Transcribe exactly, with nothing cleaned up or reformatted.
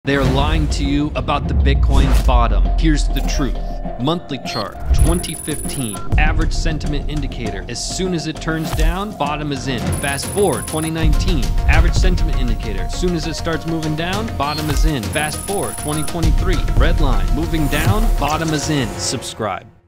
They're lying to you about the Bitcoin bottom. Here's the truth. Monthly chart, twenty fifteen, average sentiment indicator. As soon as it turns down, bottom is in. Fast forward, twenty nineteen, average sentiment indicator. As soon as it starts moving down, bottom is in. Fast forward, twenty twenty-three, red line, moving down, bottom is in. Subscribe.